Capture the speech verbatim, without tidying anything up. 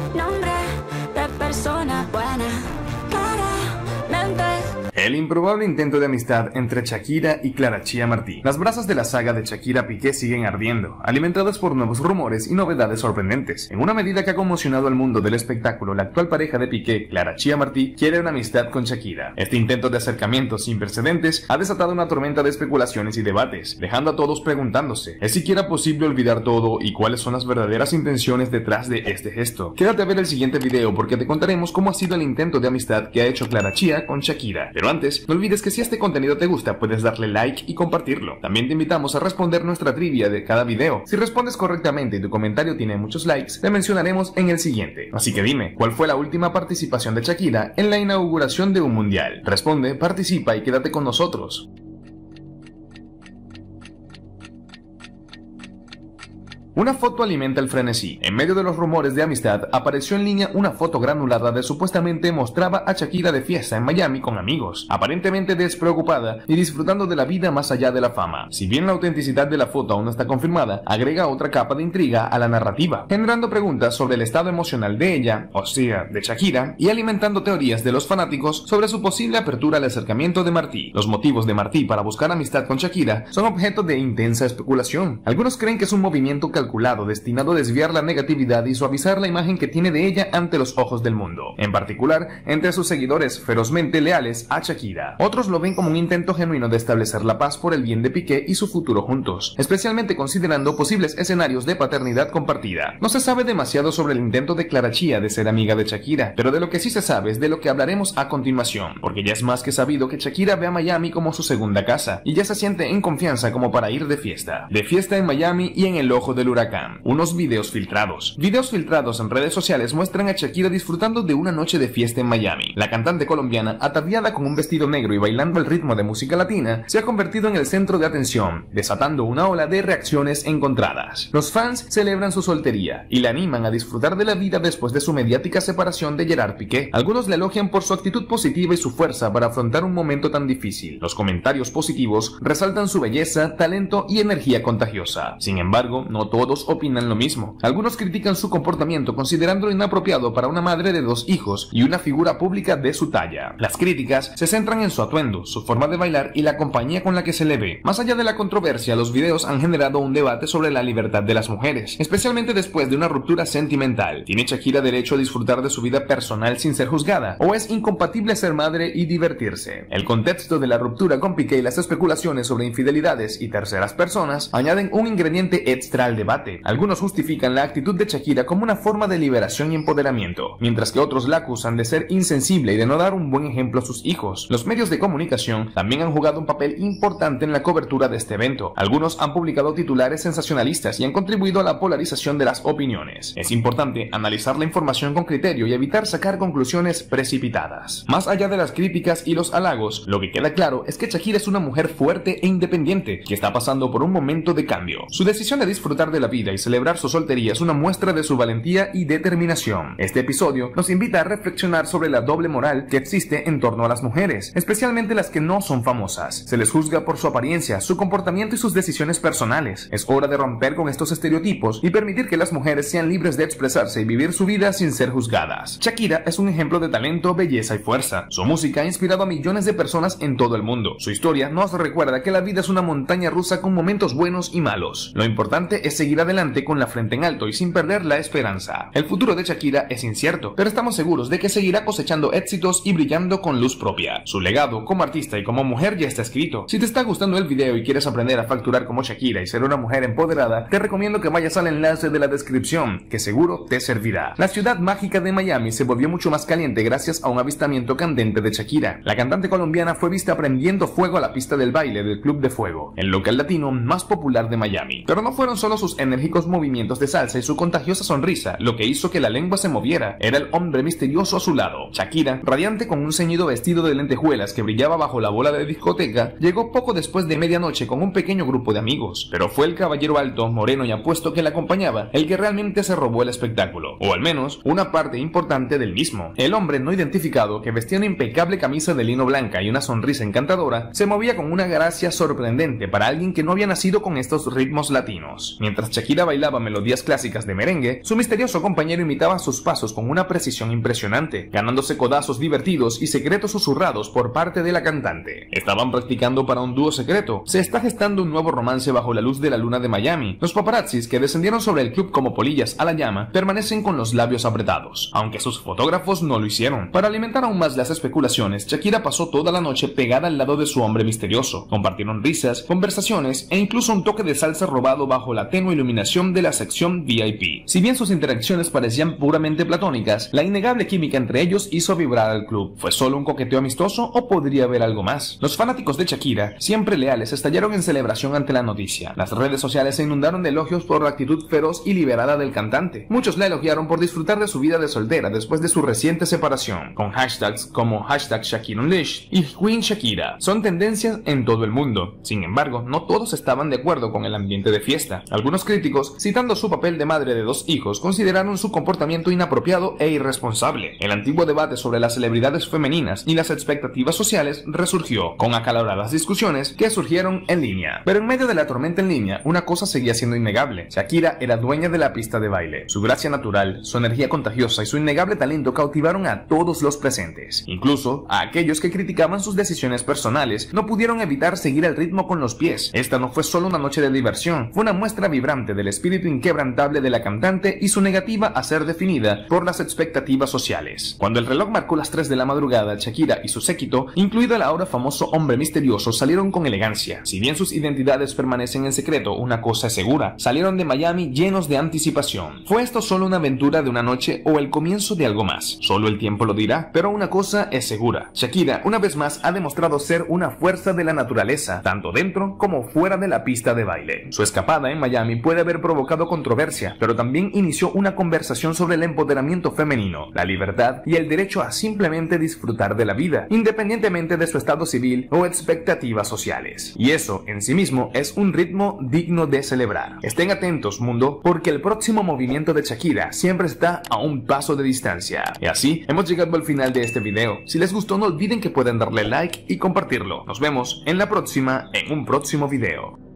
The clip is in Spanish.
nombre de persona buena, claramente. El improbable intento de amistad entre Shakira y Clara Chía Martí. Las brasas de la saga de Shakira-Piqué siguen ardiendo, alimentadas por nuevos rumores y novedades sorprendentes. En una medida que ha conmocionado al mundo del espectáculo, la actual pareja de Piqué, Clara Chía Martí, quiere una amistad con Shakira. Este intento de acercamiento sin precedentes ha desatado una tormenta de especulaciones y debates, dejando a todos preguntándose, ¿es siquiera posible olvidar todo y cuáles son las verdaderas intenciones detrás de este gesto? Quédate a ver el siguiente video porque te contaremos cómo ha sido el intento de amistad que ha hecho Clara Chía con Shakira. Pero antes, no olvides que si este contenido te gusta, puedes darle like y compartirlo. También te invitamos a responder nuestra trivia de cada video. Si respondes correctamente y tu comentario tiene muchos likes, te mencionaremos en el siguiente. Así que dime, ¿cuál fue la última participación de Shakira en la inauguración de un mundial? Responde, participa y quédate con nosotros. Una foto alimenta el frenesí. En medio de los rumores de amistad, apareció en línea una foto granulada de supuestamente mostraba a Shakira de fiesta en Miami con amigos, aparentemente despreocupada y disfrutando de la vida más allá de la fama. Si bien la autenticidad de la foto aún no está confirmada, agrega otra capa de intriga a la narrativa, generando preguntas sobre el estado emocional de ella, o sea, de Shakira, y alimentando teorías de los fanáticos sobre su posible apertura al acercamiento de Martí. Los motivos de Martí para buscar amistad con Shakira son objeto de intensa especulación. Algunos creen que es un movimiento calculado destinado a desviar la negatividad y suavizar la imagen que tiene de ella ante los ojos del mundo, en particular entre sus seguidores ferozmente leales a Shakira. Otros lo ven como un intento genuino de establecer la paz por el bien de Piqué y su futuro juntos, especialmente considerando posibles escenarios de paternidad compartida. No se sabe demasiado sobre el intento de Clara Chía de ser amiga de Shakira, pero de lo que sí se sabe es de lo que hablaremos a continuación, porque ya es más que sabido que Shakira ve a Miami como su segunda casa, y ya se siente en confianza como para ir de fiesta. De fiesta en Miami y en el ojo del huracán. Unos videos filtrados. Videos filtrados en redes sociales muestran a Shakira disfrutando de una noche de fiesta en Miami. La cantante colombiana, ataviada con un vestido negro y bailando al ritmo de música latina, se ha convertido en el centro de atención, desatando una ola de reacciones encontradas. Los fans celebran su soltería y la animan a disfrutar de la vida después de su mediática separación de Gerard Piqué. Algunos la elogian por su actitud positiva y su fuerza para afrontar un momento tan difícil. Los comentarios positivos resaltan su belleza, talento y energía contagiosa. Sin embargo, no todos opinan lo mismo. Algunos critican su comportamiento considerándolo inapropiado para una madre de dos hijos y una figura pública de su talla. Las críticas se centran en su atuendo, su forma de bailar y la compañía con la que se le ve. Más allá de la controversia, los videos han generado un debate sobre la libertad de las mujeres, especialmente después de una ruptura sentimental. ¿Tiene Shakira derecho a disfrutar de su vida personal sin ser juzgada? ¿O es incompatible ser madre y divertirse? El contexto de la ruptura con Piqué y las especulaciones sobre infidelidades y terceras personas añaden un ingrediente extra al debate. Algunos justifican la actitud de Shakira como una forma de liberación y empoderamiento, mientras que otros la acusan de ser insensible y de no dar un buen ejemplo a sus hijos. Los medios de comunicación también han jugado un papel importante en la cobertura de este evento. Algunos han publicado titulares sensacionalistas y han contribuido a la polarización de las opiniones. Es importante analizar la información con criterio y evitar sacar conclusiones precipitadas. Más allá de las críticas y los halagos, lo que queda claro es que Shakira es una mujer fuerte e independiente que está pasando por un momento de cambio. Su decisión de disfrutar de la vida y celebrar su soltería es una muestra de su valentía y determinación. Este episodio nos invita a reflexionar sobre la doble moral que existe en torno a las mujeres, especialmente las que no son famosas. Se les juzga por su apariencia, su comportamiento y sus decisiones personales. Es hora de romper con estos estereotipos y permitir que las mujeres sean libres de expresarse y vivir su vida sin ser juzgadas. Shakira es un ejemplo de talento, belleza y fuerza. Su música ha inspirado a millones de personas en todo el mundo. Su historia nos recuerda que la vida es una montaña rusa con momentos buenos y malos. Lo importante es seguir adelante con la frente en alto y sin perder la esperanza. El futuro de Shakira es incierto, pero estamos seguros de que seguirá cosechando éxitos y brillando con luz propia. Su legado como artista y como mujer ya está escrito. Si te está gustando el video y quieres aprender a facturar como Shakira y ser una mujer empoderada, te recomiendo que vayas al enlace de la descripción, que seguro te servirá. La ciudad mágica de Miami se volvió mucho más caliente gracias a un avistamiento candente de Shakira. La cantante colombiana fue vista prendiendo fuego a la pista del baile del Club de Fuego, el local latino más popular de Miami. Pero no fueron solo sus enérgicos movimientos de salsa y su contagiosa sonrisa lo que hizo que la lengua se moviera. Era el hombre misterioso a su lado. Shakira, radiante con un ceñido vestido de lentejuelas que brillaba bajo la bola de discoteca, llegó poco después de medianoche con un pequeño grupo de amigos, pero fue el caballero alto, moreno y apuesto que la acompañaba el que realmente se robó el espectáculo, o al menos una parte importante del mismo. El hombre no identificado, que vestía una impecable camisa de lino blanca y una sonrisa encantadora, se movía con una gracia sorprendente para alguien que no había nacido con estos ritmos latinos. Mientras Mientras Shakira bailaba melodías clásicas de merengue, su misterioso compañero imitaba sus pasos con una precisión impresionante, ganándose codazos divertidos y secretos susurrados por parte de la cantante. Estaban practicando para un dúo secreto. Se está gestando un nuevo romance bajo la luz de la luna de Miami. Los paparazzis que descendieron sobre el club como polillas a la llama permanecen con los labios apretados, aunque sus fotógrafos no lo hicieron. Para alimentar aún más las especulaciones, Shakira pasó toda la noche pegada al lado de su hombre misterioso. Compartieron risas, conversaciones e incluso un toque de salsa robado bajo la tenue iluminación de la sección V I P. Si bien sus interacciones parecían puramente platónicas, la innegable química entre ellos hizo vibrar al club. ¿Fue solo un coqueteo amistoso o podría haber algo más? Los fanáticos de Shakira, siempre leales, estallaron en celebración ante la noticia. Las redes sociales se inundaron de elogios por la actitud feroz y liberada del cantante. Muchos la elogiaron por disfrutar de su vida de soltera después de su reciente separación, con hashtags como hashtag Shakira Unleashed y Queen Shakira. Son tendencias en todo el mundo. Sin embargo, no todos estaban de acuerdo con el ambiente de fiesta. Algunos críticos, citando su papel de madre de dos hijos, consideraron su comportamiento inapropiado e irresponsable. El antiguo debate sobre las celebridades femeninas y las expectativas sociales resurgió, con acaloradas discusiones que surgieron en línea. Pero en medio de la tormenta en línea, una cosa seguía siendo innegable. Shakira era dueña de la pista de baile. Su gracia natural, su energía contagiosa y su innegable talento cautivaron a todos los presentes. Incluso a aquellos que criticaban sus decisiones personales no pudieron evitar seguir el ritmo con los pies. Esta no fue solo una noche de diversión, fue una muestra vibrante del espíritu inquebrantable de la cantante y su negativa a ser definida por las expectativas sociales. Cuando el reloj marcó las tres de la madrugada, Shakira y su séquito, incluido el ahora famoso hombre misterioso, salieron con elegancia. Si bien sus identidades permanecen en secreto, una cosa es segura: salieron de Miami llenos de anticipación. ¿Fue esto solo una aventura de una noche o el comienzo de algo más? Solo el tiempo lo dirá, pero una cosa es segura: Shakira una vez más ha demostrado ser una fuerza de la naturaleza, tanto dentro como fuera de la pista de baile. Su escapada en Miami puede haber provocado controversia, pero también inició una conversación sobre el empoderamiento femenino, la libertad y el derecho a simplemente disfrutar de la vida, independientemente de su estado civil o expectativas sociales. Y eso en sí mismo es un ritmo digno de celebrar. Estén atentos, mundo, porque el próximo movimiento de Shakira siempre está a un paso de distancia. Y así hemos llegado al final de este video. Si les gustó, no olviden que pueden darle like y compartirlo. Nos vemos en la próxima, en un próximo video.